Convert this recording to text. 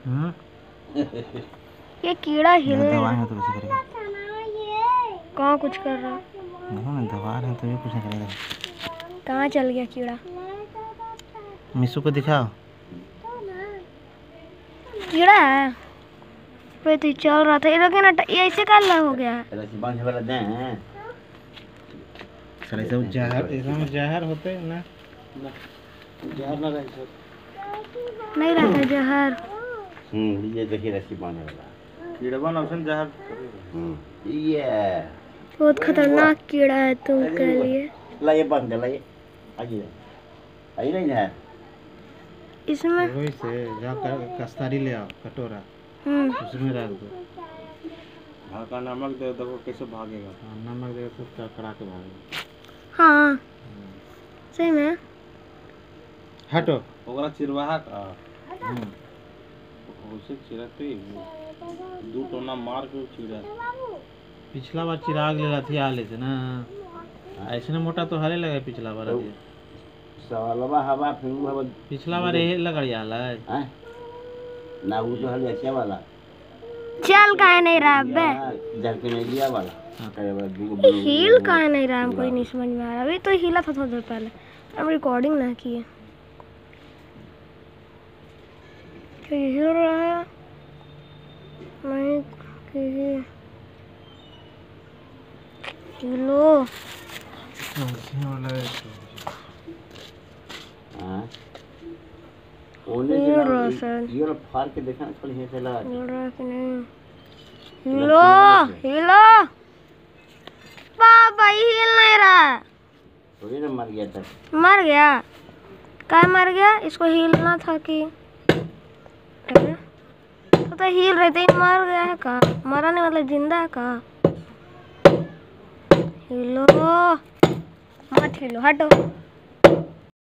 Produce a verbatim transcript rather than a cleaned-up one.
हम्म ये कीड़ा हिल दवा है तो कैसे करेगा? कहाँ कुछ कर रहा? देखो ना दवा है तो ये कुछ नहीं करेगा। कहाँ चल गया कीड़ा? मिसू को दिखाओ। कीड़ा है पे तो चल रहा था। ये लोग ना ये ऐसे काला हो गया है। सर सब जहर इसमें जहर होते हैं ना? जहर ना रहे नहीं रहता जहर। हम्म ये देखिए रस्सी बांधने वाला कीड़वा नौसन जहर। हम्म ये बहुत खतरनाक कीड़ा है तुमके लिए। ला ये बांध दे ला ये आइए आई नहीं है इसमें वही से जा कर कस्तारी ले आओ कटोरा, हम्म उसमें रख दो। हल्का नमक दे देखो कैसे भागेगा। हाँ, नमक दे तो कड़कड़ा के भागेगा। हाँ सही में। हटो। ओकरा चिरवाहा का हम्म उसे चिरते दो टोना मार के चिरा। पिछला बार चिराग ले रहा थी आले से ना, ऐसे ना मोटा तो हले लगा पिछला बार। अभी सवालवा हवा फिर हवा पिछला बार यही लगा आला है हैं ना वो तो हले अच्छा वाला चल काहे नहीं रहा बे? जरके में लिया वाला ये हील काहे नहीं रहा? हमको ही नहीं समझ में आ रहा। अभी तो हिला था थोड़ी देर पहले, हम रिकॉर्डिंग ना किए। क्या ये हिल रहा है? नहीं कि हिलो हां ओने हिल रहा सर। ये लो फाड़ के देखा ना थोड़ी है चला हिल रहा कि नहीं? हिलो हिलो बाबा ये हिल नहीं रहा। थोड़ी ना मर गया था। मर गया? क्या मर गया? इसको हिलना था कि तो, तो हिल रहे थे। मर गया है का? मरा नहीं मतलब जिंदा है का? हिलो मत हिलो हटो।